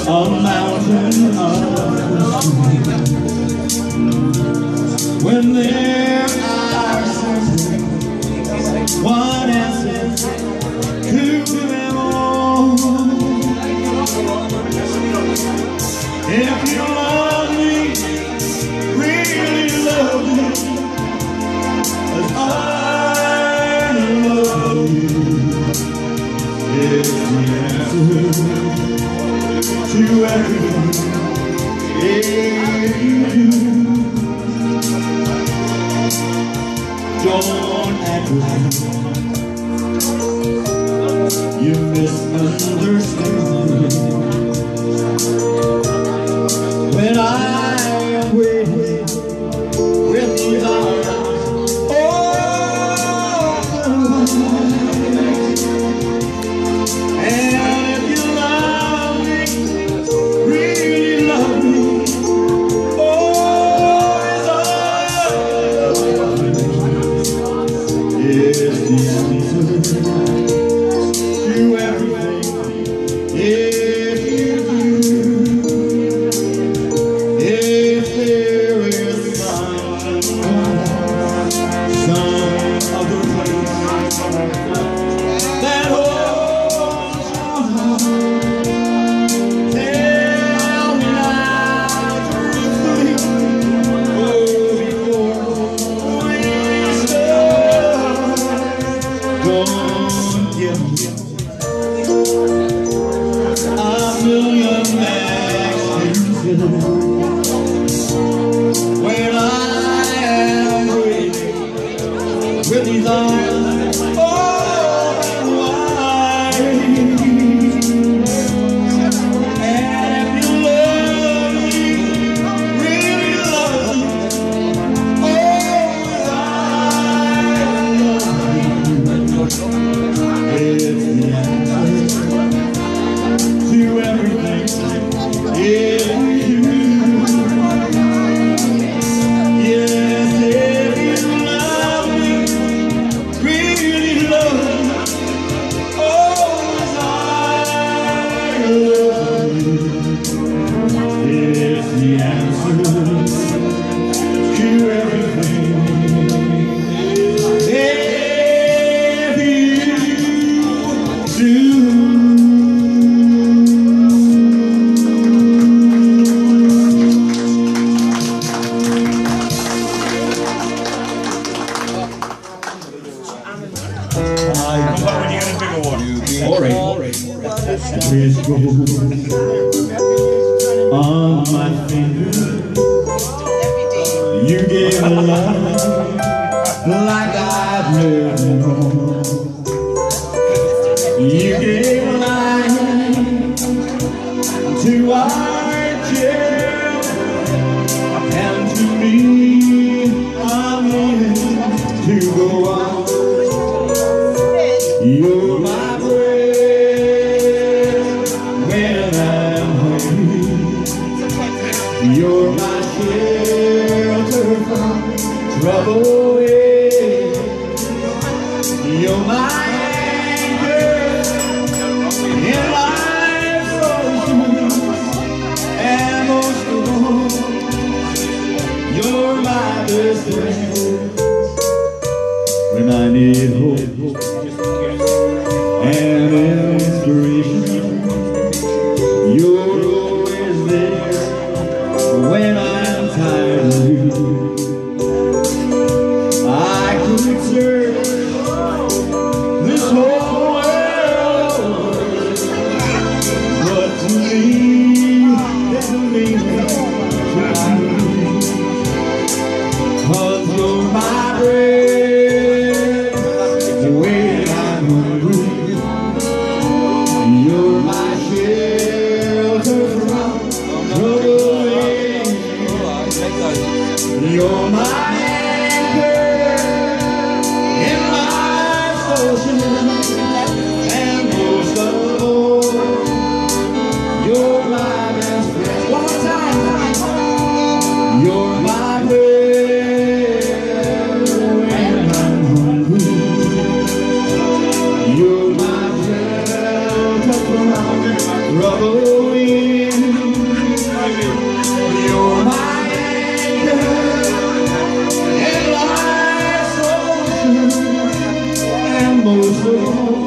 a mountain of when there are one answer to them all. If you love me, really love me, as I love you, it's the answer to everything. If you don't act like you misunderstand when I am waiting with these arms open wide. And if you love me, really love me, oh, as I love you, is the answer to everything. If you do, if there is some other place that holds your heart, tell me now truthfully, oh, before we start. Don't give me a million excuses when I am waiting with these arms open wide. And if you love me, really love me, oh, as I love you, it's the answer to everything. If you, yes, if you love me, really love me, oh, as I love you, it's the answer to everything. If you do. There's gold on my finger. You gave a love like I've never known. You gave life to our children, and to me, I'm willing to go on. You're my you're my shelter from trouble. soul.